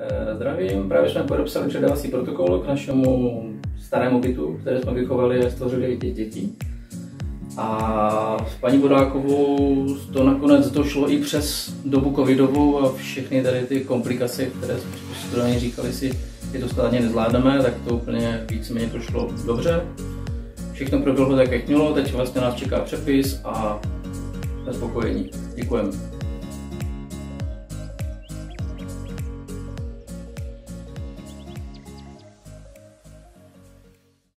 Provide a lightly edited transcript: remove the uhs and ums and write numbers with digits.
Zdravím, právě jsme podepsali předávací protokol k našemu starému bytu, které jsme vychovali a stvořili 5 dětí. A s paní Vodákovou to nakonec došlo i přes dobu covidovou a všechny tady ty komplikace, které jsme říkali si, že to státně nezvládneme, tak to úplně víceméně to šlo dobře. Všechno proběhlo tak, jak mělo, teď vlastně nás čeká přepis a jsme spokojení. Děkujeme.